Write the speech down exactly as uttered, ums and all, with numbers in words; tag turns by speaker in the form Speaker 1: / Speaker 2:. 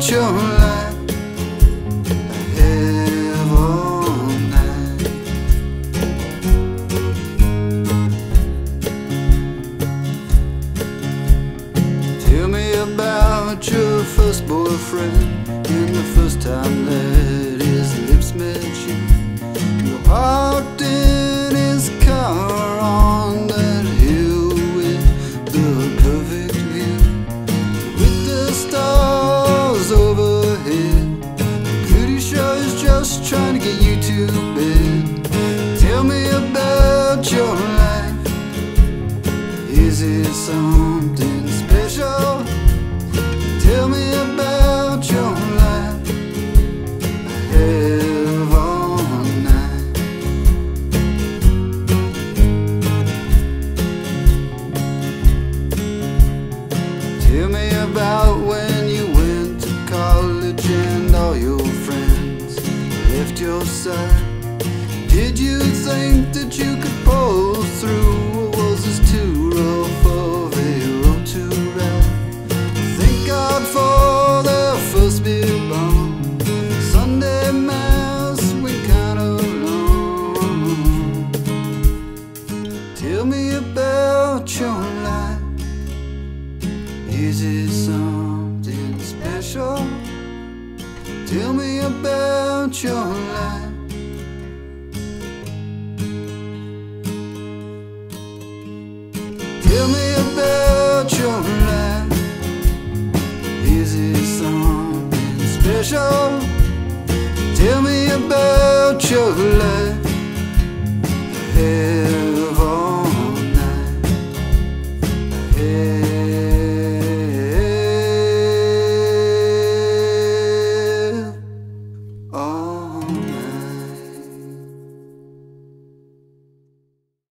Speaker 1: about your life I have all night. Tell me about your first boyfriend and the first time that his lips met you. You parked in his car on that hill with the perfect view, with the stars overhead. Pretty sure he's just trying to get you to bed. Tell me about your life. Is it something special? Tell me about your life I have all night. Tell me about when you went to college and all your friends left your side. Did you think that you could pull through, or was this too rough of a road to ride? Thank God for the first beer bomb. Sunday mass went kind of long. Tell me about your life. Is it something special? Tell me about your life. Tell me about your life. Is it something special? Tell me about your life. Hey.